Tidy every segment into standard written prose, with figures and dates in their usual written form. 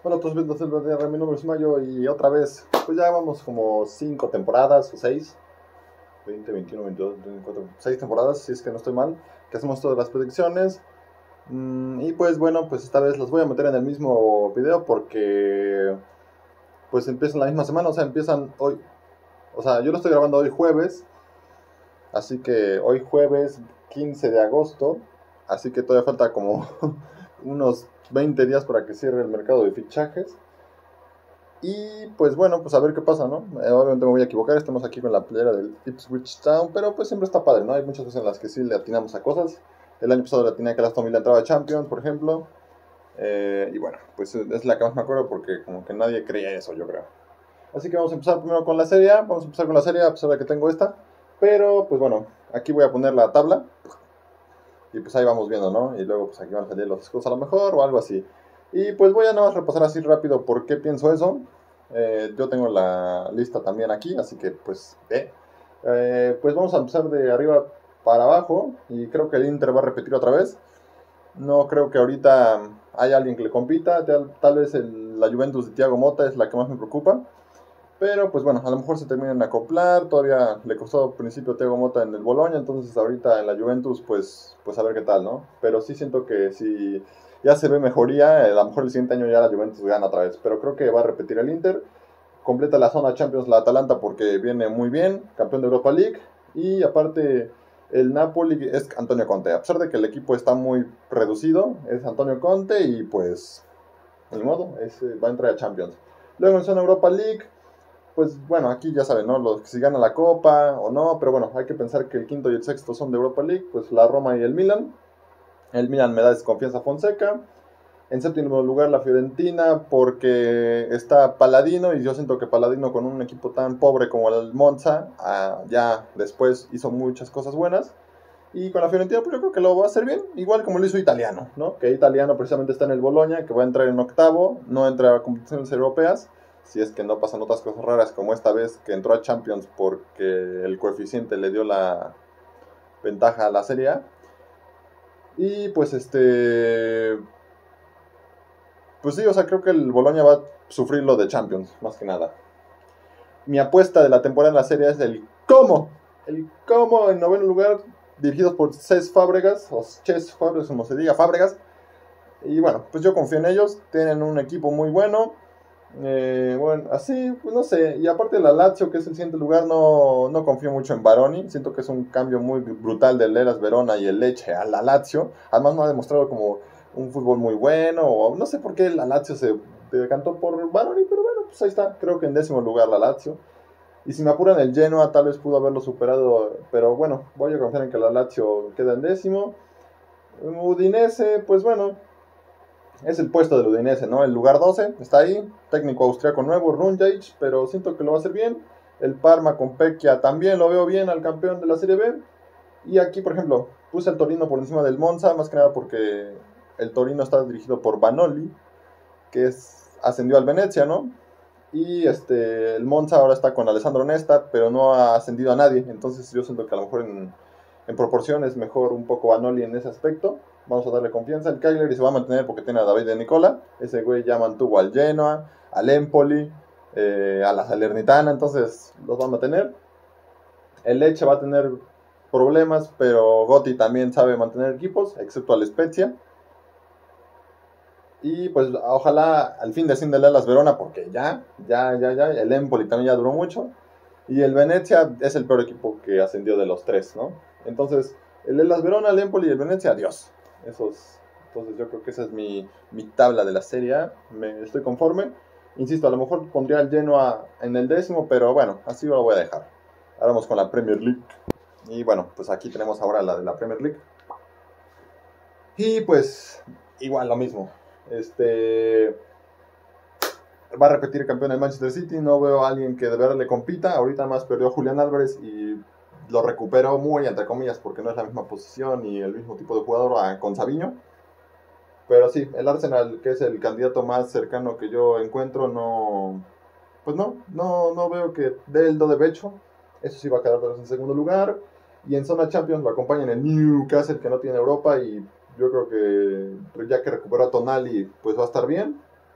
Bueno, pues viendo mi nombre es Mayo y otra vez, pues ya vamos como 5 temporadas o 6, 20, 21, 22, 24, 6 temporadas, si es que no estoy mal, que hacemos todas las predicciones. Y pues bueno, pues esta vez las voy a meter en el mismo video porque pues empiezan la misma semana, o sea, empiezan hoy, o sea, yo lo estoy grabando hoy jueves, así que hoy jueves 15 de agosto, así que todavía falta como unos 20 días para que cierre el mercado de fichajes. Y pues bueno, pues a ver qué pasa, ¿no? Obviamente me voy a equivocar, estamos aquí con la playera del Ipswich Town, pero pues siempre está padre, ¿no? Hay muchas veces en las que sí le atinamos a cosas. El año pasado le atiné a que la Aston Villa entraba a Champions, por ejemplo. Y bueno, pues es la que más me acuerdo porque como que nadie creía eso, yo creo. Así que vamos a empezar primero con la Serie A. Vamos a empezar con la Serie A, a pesar de que tengo esta. Pero pues bueno, aquí voy a poner la tabla. Y pues ahí vamos viendo, ¿no? Y luego pues aquí van a salir los escudos a lo mejor o algo así. Y pues voy a nada más repasar así rápido por qué pienso eso. Yo tengo la lista también aquí, así que pues pues vamos a empezar de arriba para abajo. Y creo que el Inter va a repetir otra vez. No creo que ahorita haya alguien que le compita. Tal vez la Juventus de Thiago Motta es la que más me preocupa. Pero pues bueno, a lo mejor se terminan a acoplar. Todavía le costó al principio Thiago Motta en el Bologna. Entonces ahorita en la Juventus pues a ver qué tal, ¿no? Pero sí siento que si ya se ve mejoría, a lo mejor el siguiente año ya la Juventus gana otra vez. Pero creo que va a repetir el Inter. Completa la zona Champions la Atalanta porque viene muy bien. Campeón de Europa League. Y aparte el Napoli es Antonio Conte. A pesar de que el equipo está muy reducido, es Antonio Conte y pues ni modo, va a entrar a Champions. Luego en zona Europa League pues bueno, aquí ya saben, ¿no? Si gana la Copa o no, pero bueno, hay que pensar que el quinto y el sexto son de Europa League, pues la Roma y el Milan. El Milan me da desconfianza a Fonseca. En séptimo lugar la Fiorentina porque está Paladino y yo siento que Paladino con un equipo tan pobre como el Monza, ya después hizo muchas cosas buenas. Y con la Fiorentina pues yo creo que lo va a hacer bien, igual como lo hizo Italiano, ¿no? Que Italiano precisamente está en el Bologna, que va a entrar en octavo, no entra a competiciones europeas, si es que no pasan otras cosas raras como esta vez que entró a Champions porque el coeficiente le dio la ventaja a la Serie A. Y pues pues sí, o sea, creo que el Bologna va a sufrir lo de Champions, más que nada. Mi apuesta de la temporada en la Serie A es el Como. El Como en noveno lugar, dirigidos por Cesc Fábregas, o Cesc Fábregas, como se diga, Fábregas. Y bueno, pues yo confío en ellos, tienen un equipo muy bueno. Bueno, así, pues no sé. Y aparte la Lazio, que es el siguiente lugar, no confío mucho en Baroni. Siento que es un cambio muy brutal del Hellas Verona y el Lecce a la Lazio. Además no ha demostrado como un fútbol muy bueno. O no sé por qué la Lazio se decantó por Baroni, pero bueno, pues ahí está. Creo que en décimo lugar la Lazio. Y si me apuran el Genoa, tal vez pudo haberlo superado. Pero bueno, voy a confiar en que la Lazio queda en décimo. Udinese, pues bueno, es el puesto del Udinese, ¿no? El lugar 12 está ahí. Técnico austriaco nuevo, Runjaic, pero siento que lo va a hacer bien. El Parma con Pecchia también lo veo bien al campeón de la Serie B. Y aquí, por ejemplo, puse el Torino por encima del Monza, más que nada porque el Torino está dirigido por Vanoli, que ascendió al Venezia, ¿no? Y el Monza ahora está con Alessandro Nesta, pero no ha ascendido a nadie. Entonces yo siento que a lo mejor en proporción es mejor un poco Vanoli en ese aspecto. Vamos a darle confianza. El Cagliari se va a mantener porque tiene a David de Nicola. Ese güey ya mantuvo al Genoa, al Empoli, a la Salernitana. Entonces los va a mantener. El Lecce va a tener problemas, pero Gotti también sabe mantener equipos, excepto al Spezia. Y pues ojalá al fin descienda el Hellas Verona porque ya. El Empoli también ya duró mucho. Y el Venezia es el peor equipo que ascendió de los tres, ¿no? Entonces, el Hellas Verona, el Empoli y el Venezia, adiós. Entonces yo creo que esa es mi tabla de la Serie A. Estoy conforme. Insisto, a lo mejor pondría al Genoa en el décimo, pero bueno, así lo voy a dejar. Ahora vamos con la Premier League. Y bueno, pues aquí tenemos ahora la de la Premier League. Y pues, igual lo mismo. Va a repetir el campeón del Manchester City. No veo a alguien que de verdad le compita. Ahorita más perdió a Julián Álvarez y lo recuperó muy entre comillas porque no es la misma posición y el mismo tipo de jugador con Savinho. Pero sí, el Arsenal, que es el candidato más cercano que yo encuentro, pues no veo que dé el do de pecho. Eso sí va a quedar en segundo lugar. Y en zona Champions lo acompañan el Newcastle, que no tiene Europa, y yo creo que ya que recuperó a Tonali, pues va a estar bien.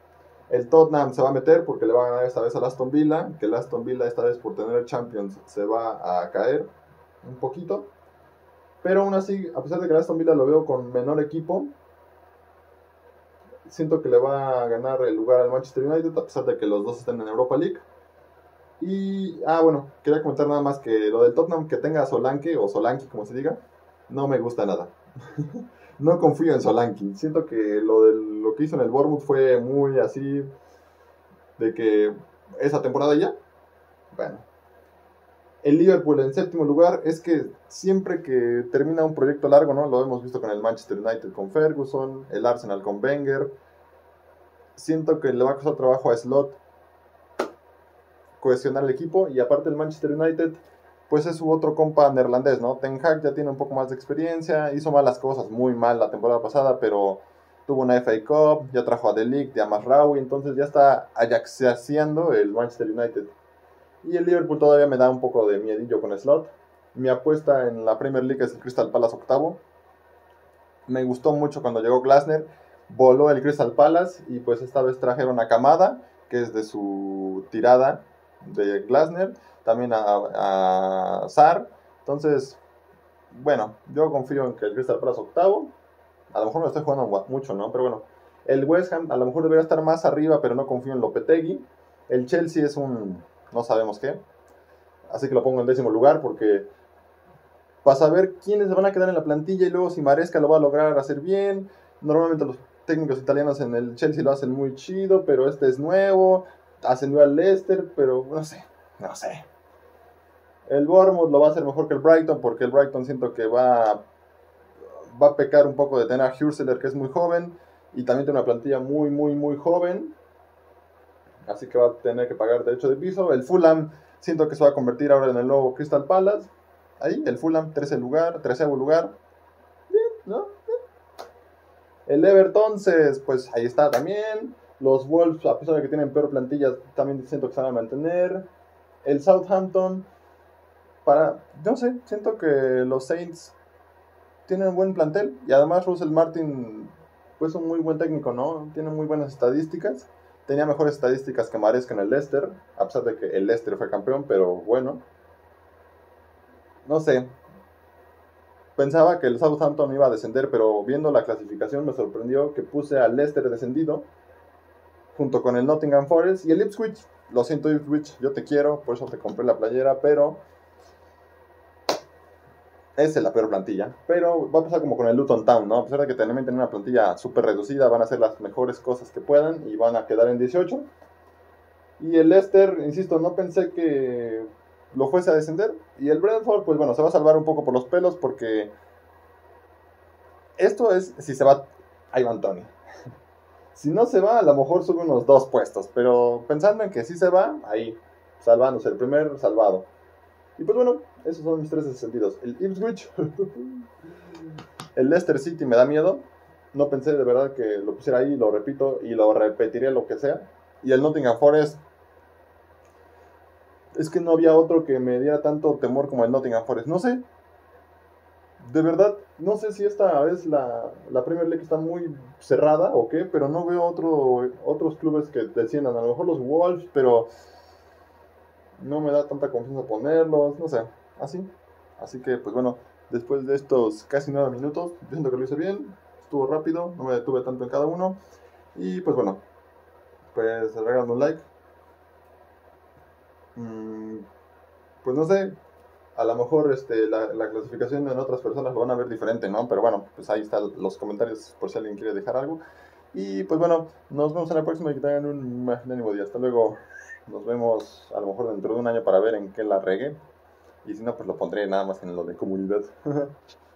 El Tottenham se va a meter porque le va a ganar esta vez al Aston Villa, que el Aston Villa esta vez por tener el Champions se va a caer un poquito. Pero aún así, a pesar de que el Aston Villa lo veo con menor equipo, siento que le va a ganar el lugar al Manchester United, a pesar de que los dos estén en Europa League. Y, bueno, quería comentar nada más que lo del Tottenham, que tenga a Solanke, o Solanke como se diga, no me gusta nada. No confío en Solanke. Siento que lo que hizo en el Bournemouth fue muy así, de que esa temporada ya, bueno. El Liverpool en séptimo lugar, es que siempre que termina un proyecto largo, ¿no? Lo hemos visto con el Manchester United con Ferguson, el Arsenal con Wenger. Siento que le va a costar trabajo a Slot cohesionar el equipo, y aparte el Manchester United pues es su otro compa neerlandés, ¿no? Ten Hag ya tiene un poco más de experiencia, hizo mal las cosas, muy mal la temporada pasada, pero tuvo una FA Cup, ya trajo a De Ligt, a Masraoui, entonces ya está ajaxeando el Manchester United. Y el Liverpool todavía me da un poco de miedillo con Slot. Mi apuesta en la Premier League es el Crystal Palace octavo. Me gustó mucho cuando llegó Glasner, voló el Crystal Palace, y pues esta vez trajeron a Kamada, que es de su tirada de Glasner, también a Sarr. Entonces, bueno, yo confío en que el Crystal Palace octavo. A lo mejor me estoy jugando mucho, ¿no? Pero bueno, el West Ham a lo mejor debería estar más arriba, pero no confío en Lopetegui. El Chelsea es un no sabemos qué, así que lo pongo en décimo lugar, porque para saber quiénes se van a quedar en la plantilla y luego si Maresca lo va a lograr hacer bien. Normalmente los técnicos italianos en el Chelsea lo hacen muy chido, pero este es nuevo, ascendió al Leicester, pero no sé. El Bournemouth lo va a hacer mejor que el Brighton, porque el Brighton siento que va a pecar un poco de tener a Hürseler, que es muy joven, y también tiene una plantilla muy, muy, muy joven, así que va a tener que pagar derecho de piso. El Fulham siento que se va a convertir ahora en el nuevo Crystal Palace. Ahí, el Fulham, 13º lugar. Bien, ¿no? El Everton, pues ahí está también. Los Wolves, a pesar de que tienen peor plantilla, también siento que se van a mantener. El Southampton, no sé, siento que los Saints tienen un buen plantel. Y además Russell Martin, pues un muy buen técnico, ¿no? Tiene muy buenas estadísticas. Tenía mejores estadísticas que Maresca en el Leicester, a pesar de que el Leicester fue campeón, pero bueno. No sé, pensaba que el Southampton iba a descender, pero viendo la clasificación me sorprendió que puse al Leicester descendido, junto con el Nottingham Forest y el Ipswich. Lo siento, Ipswich, yo te quiero, por eso te compré la playera, pero esa es la peor plantilla. Pero va a pasar como con el Luton Town, ¿no? A pesar de que también tienen una plantilla súper reducida, van a hacer las mejores cosas que puedan y van a quedar en 18. Y el Leicester, insisto, no pensé que lo fuese a descender. Y el Brentford, pues bueno, se va a salvar un poco por los pelos, porque esto es si se va Ivan Toney. Si no se va, a lo mejor sube unos 2 puestos. Pero pensando en que sí se va, ahí, salvándose, el primer salvado. Y pues bueno, esos son mis 3 descendidos. El Ipswich, el Leicester City me da miedo. No pensé de verdad que lo pusiera ahí, lo repito y lo repetiré lo que sea. Y el Nottingham Forest, es que no había otro que me diera tanto temor como el Nottingham Forest. No sé, de verdad, no sé si esta vez la Premier League está muy cerrada o qué, pero no veo otros clubes que desciendan. A lo mejor los Wolves, pero no me da tanta confianza ponerlos, no sé, así. Así que, pues bueno, después de estos casi 9 minutos, yo siento que lo hice bien, estuvo rápido, no me detuve tanto en cada uno. Y pues bueno, pues regálame un like. Pues no sé, a lo mejor la clasificación en otras personas lo van a ver diferente, ¿no? Pero bueno, pues ahí están los comentarios por si alguien quiere dejar algo. Y pues bueno, nos vemos en la próxima y que tengan un magnánimo día. Hasta luego. Nos vemos a lo mejor dentro de un año para ver en qué la regué. Y si no, pues lo pondré nada más en lo de comunidad.